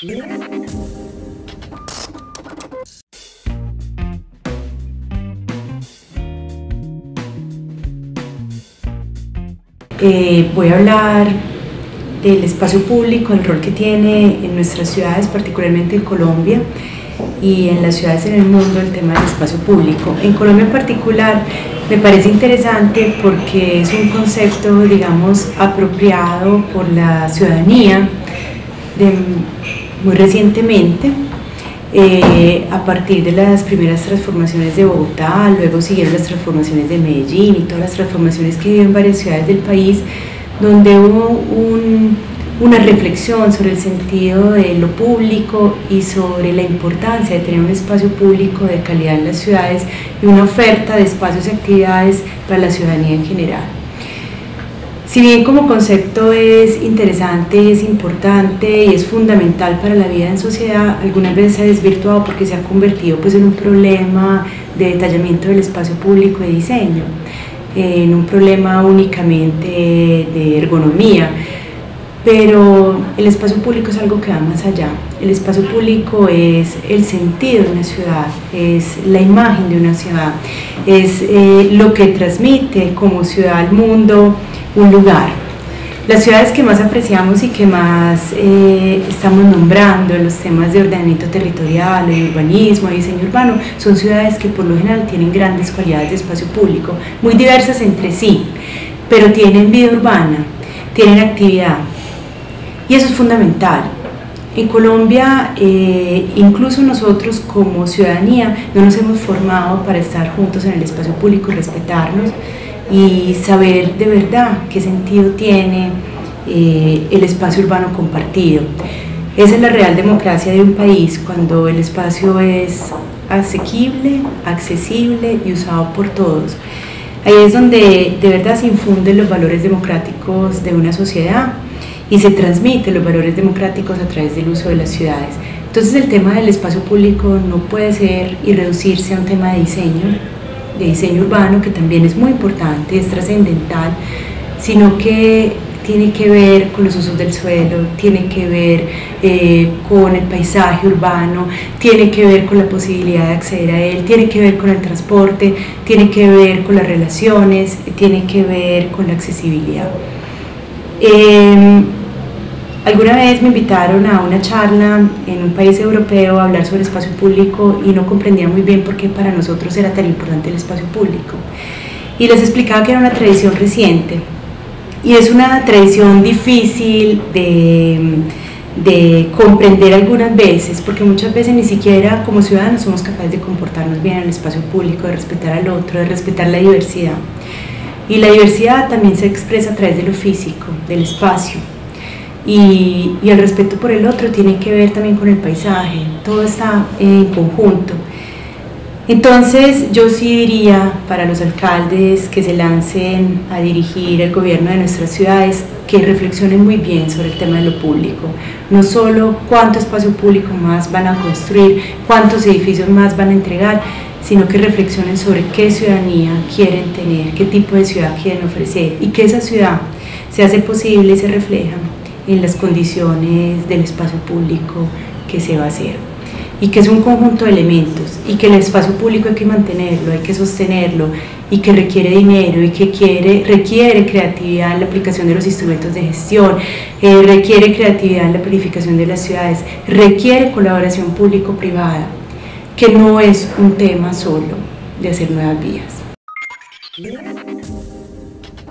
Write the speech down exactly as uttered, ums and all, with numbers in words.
Eh, voy a hablar del espacio público, el rol que tiene en nuestras ciudades, particularmente en Colombia, y en las ciudades en el mundo, el tema del espacio público. En Colombia en particular me parece interesante porque es un concepto, digamos, apropiado por la ciudadanía de, muy recientemente, eh, a partir de las primeras transformaciones de Bogotá. Luego siguieron las transformaciones de Medellín y todas las transformaciones que viven en varias ciudades del país, donde hubo un, una reflexión sobre el sentido de lo público y sobre la importancia de tener un espacio público de calidad en las ciudades y una oferta de espacios y actividades para la ciudadanía en general. Si bien como concepto es interesante, es importante y es fundamental para la vida en sociedad, algunas veces se ha desvirtuado porque se ha convertido pues, en un problema de detallamiento del espacio público y diseño, en un problema únicamente de ergonomía. Pero el espacio público es algo que va más allá. El espacio público es el sentido de una ciudad, es la imagen de una ciudad, es eh, lo que transmite como ciudad al mundo un lugar. Las ciudades que más apreciamos y que más eh, estamos nombrando en los temas de ordenamiento territorial, de urbanismo, de diseño urbano, son ciudades que por lo general tienen grandes cualidades de espacio público, muy diversas entre sí, pero tienen vida urbana, tienen actividad. Y eso es fundamental. En Colombia, eh, incluso nosotros como ciudadanía, no nos hemos formado para estar juntos en el espacio público y respetarnos y saber de verdad qué sentido tiene eh, el espacio urbano compartido. Esa es la real democracia de un país, cuando el espacio es asequible, accesible y usado por todos. Ahí es donde de verdad se infunden los valores democráticos de una sociedad y se transmiten los valores democráticos a través del uso de las ciudades. Entonces el tema del espacio público no puede ser y reducirse a un tema de diseño, de diseño urbano, que también es muy importante, es trascendental, sino que tiene que ver con los usos del suelo, tiene que ver eh, con el paisaje urbano, tiene que ver con la posibilidad de acceder a él, tiene que ver con el transporte, tiene que ver con las relaciones, tiene que ver con la accesibilidad. Eh, alguna vez me invitaron a una charla en un país europeo a hablar sobre espacio público y no comprendía muy bien por qué para nosotros era tan importante el espacio público. Y les explicaba que era una tradición reciente y es una tradición difícil de, de comprender algunas veces, porque muchas veces ni siquiera como ciudadanos somos capaces de comportarnos bien en el espacio público, de respetar al otro, de respetar la diversidad. Y la diversidad también se expresa a través de lo físico, del espacio. Y, y el respeto por el otro tiene que ver también con el paisaje, todo está en conjunto. Entonces yo sí diría para los alcaldes que se lancen a dirigir el gobierno de nuestras ciudades que reflexionen muy bien sobre el tema de lo público, no solo cuánto espacio público más van a construir, cuántos edificios más van a entregar, sino que reflexionen sobre qué ciudadanía quieren tener, qué tipo de ciudad quieren ofrecer y que esa ciudad se hace posible y se refleja en las condiciones del espacio público que se va a hacer, y que es un conjunto de elementos y que el espacio público hay que mantenerlo, hay que sostenerlo y que requiere dinero y que quiere, requiere creatividad en la aplicación de los instrumentos de gestión, eh, requiere creatividad en la planificación de las ciudades, requiere colaboración público-privada, que no es un tema solo de hacer nuevas vías.